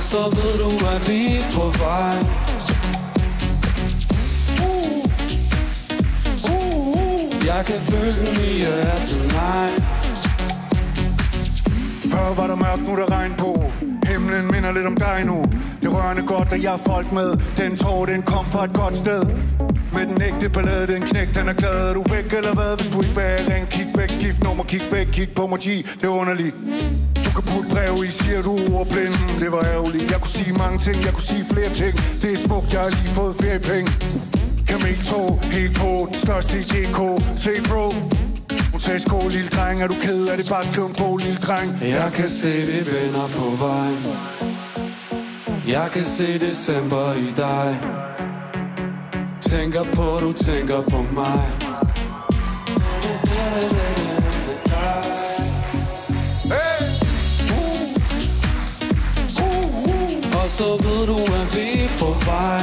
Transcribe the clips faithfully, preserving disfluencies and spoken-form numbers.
så ved du, at vi er på vej. Jeg kan føle den i jer tonight. Før var der mørkt, nu der regn på. Himlen minder lidt om dig nu. Det rørende godt, at jeg har folk med. Den tår, den kom fra et godt sted. Med den ægte ballade, den knæk, den er glad. Er du væk eller hvad, hvis du ikke vil have ring? Kig væk, skift nummer, kig væk, kig på mig, G. Det er underligt. Du kan putte brev i, siger du ordblind. Det var ærgerligt. Jeg kunne sige mange ting, jeg kunne sige flere ting. Det er smukt, jeg har lige fået feriepenge. Kameltog, helt på, den største i G K. Se bro. Hun sagde skål, lille dreng. Er du ked af det? Bare skriv på, lille dreng. Jeg kan se vi venner på vejen. Jeg kan se december i dig. Tænker på, du tænker på mig. Hey! Uh! Uh, uh. Og så ved du, at vi er på vej.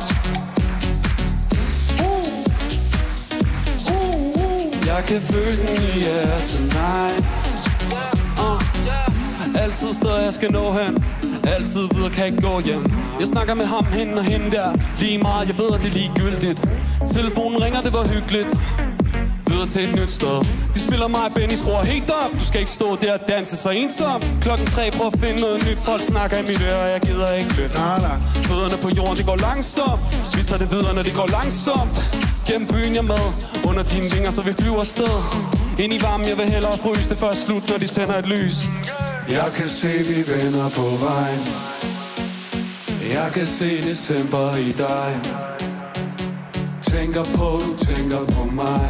Jeg kan føle den i jer tonight. uh. Altid steder jeg skal nå hen. Altid videre kan ikke gå hjem. Jeg snakker med ham, hende og hende der. Lige meget, jeg ved at det er ligegyldigt. Telefonen ringer, det var hyggeligt. Videre til et nyt sted. De spiller mig og Benny, skruer helt op. Du skal ikke stå der og danse så ensomt. Klokken tre, prøv at finde noget nyt. Folk snakker i mit øre, og jeg gider ikke lytte. Fødderne på jorden, det går langsomt. Vi tager det videre, når det går langsomt. Gennem byen jeg med, under dine vinger, så vi flyver afsted. Ind i varmen, jeg vil hellere fryse det først slut, når de tænder et lys. Jeg kan se, vi vender på vejen. Jeg kan se december i dig. Tænker på, du tænker på mig.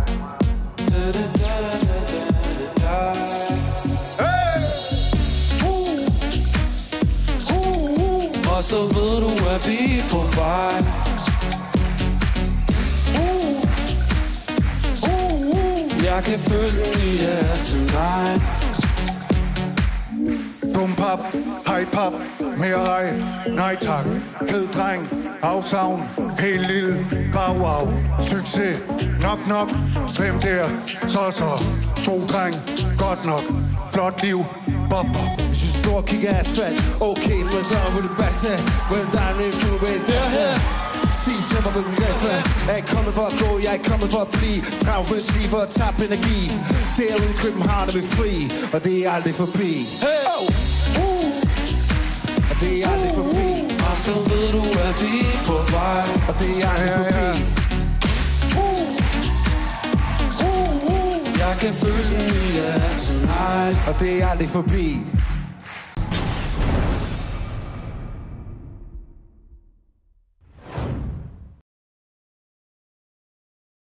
Hey! Uh! Uh, uh. Og så ved du, at vi er på vej. Jeg kan føle den i jer tonight. Dum pap, hej pap, mere rej, nej tak. Ked dreng, afsavn, helt lille, bow wow. Succes, nok nok, hvem der, så så. God dreng, godt nok, flot liv, bop bop. Hvis du står og kigger asfalt, okay, nu er der med det basse. When down in the way, that's it. Sig til mig, hvad du er for. Jeg er ikke kommet for at gå, jeg er ikke kommet for at blive. Drag for en stiv for at tabe energi. Derude i København er vi fri, og det er aldrig forbi. Hey! Oh! Uh! Og det er aldrig forbi. Og så ved du, at vi er på vej. Og det er aldrig forbi. Uh! Uh, uh. Jeg kan føle den i jer tonight. Og det er aldrig forbi.